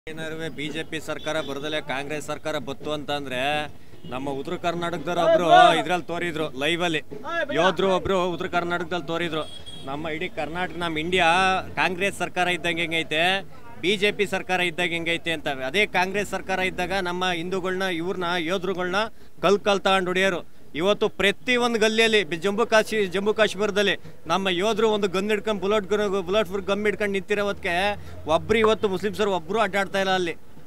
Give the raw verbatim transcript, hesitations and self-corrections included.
ಏನಾರುವೆ BJP ಸರ್ಕಾರ ಬರದಲ್ಲೇ ಕಾಂಗ್ರೆಸ್ ಸರ್ಕಾರ ಬತ್ತು ಅಂತಂದ್ರೆ ನಮ್ಮ ಉತ್ತರ ಕರ್ನಾಟಕದವ್ರು ಒಬ್ರು ಇದ್ರಲ್ಲಿ ತೋರಿದ್ರು ಲೈವ್ ಅಲ್ಲಿ ಯೋಧರು ಒಬ್ರು ಉತ್ತರ ಕರ್ನಾಟಕದಲ್ಲಿ ತೋರಿದ್ರು ನಮ್ಮ ಇಡೀ ಕರ್ನಾಟಕ ನಮ್ಮ ಇಂಡಿಯಾ ಕಾಂಗ್ರೆಸ್ ಸರ್ಕಾರ ಇದ್ದಂಗೆ ಹೆಂಗೈತೆ ಬಿಜೆಪಿ ಸರ್ಕಾರ ಇದ್ದಾಗ ಹೆಂಗೈತೆ ಅಂತ. ಅದೇ ಕಾಂಗ್ರೆಸ್ ಸರ್ಕಾರ ಇದ್ದಾಗ ನಮ್ಮ ಹಿಂದೂಗಳನ್ನ ಇವ್ರನ್ನ ಯೋಧರುಗಳನ್ನ ಕಲ್ ಕಲ್ ತಗೊಂಡು ಹೊಡಿಯೋರು. ಇವತ್ತು ಪ್ರತಿ ಒಂದು ಗಲ್ಲಿಯಲ್ಲಿ ಜಮ್ಮು ಕಾಶ್ಮೀರ ಜಮ್ಮು ಕಾಶ್ಮೀರದಲ್ಲಿ ನಮ್ಮ ಯೋಧರು ಒಂದು ಗನ್ ಹಿಡ್ಕೊಂಡು ಬುಲೆಟ್ ಬುಲೆಟ್ ಗಮ್ ಹಿಡ್ಕೊಂಡು ನಿಂತಿರೋದಕ್ಕೆ ಒಬ್ರು ಇವತ್ತು ಮುಸ್ಲಿಮ್ಸರು ಒಬ್ರು ಅಡ್ಡಾಡ್ತಾ ಇಲ್ಲ ಅಲ್ಲಿ.